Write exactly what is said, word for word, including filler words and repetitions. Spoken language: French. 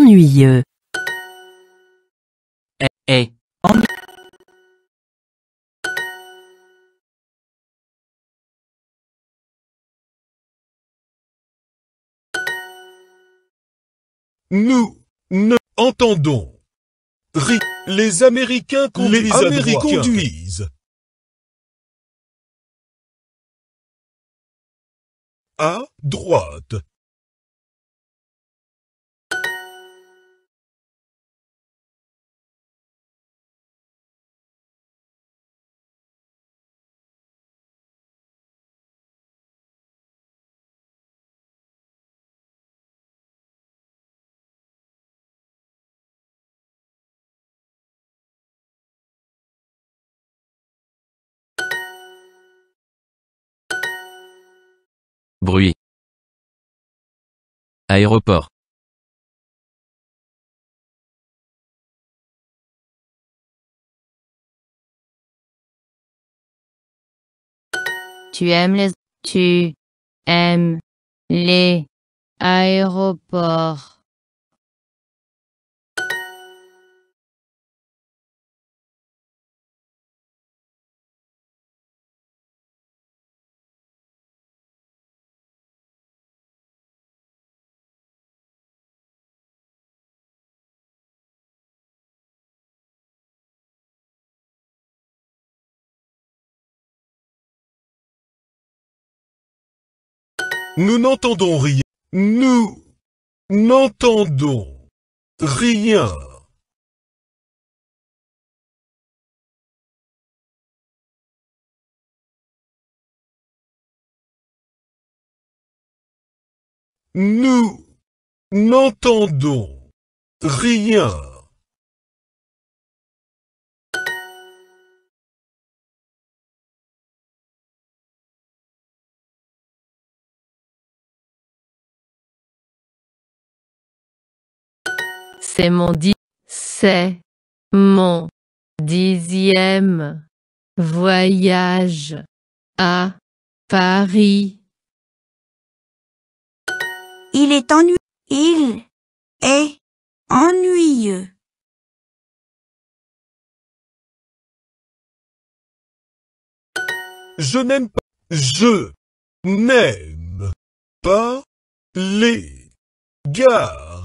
ennuyeux. Est, est, ennu- Nous ne entendons. Ri. Les Américains conduisent Les à Américains droite. conduisent. À droite. Bruit. Aéroport. Tu aimes les... Tu aimes les aéroports. Nous n'entendons rien. Nous n'entendons rien. Nous n'entendons rien. C'est mon di... C'est mon dixième voyage à Paris. Il est ennuyeux. Il est ennuyeux. Je n'aime pas. Je n'aime pas les gares.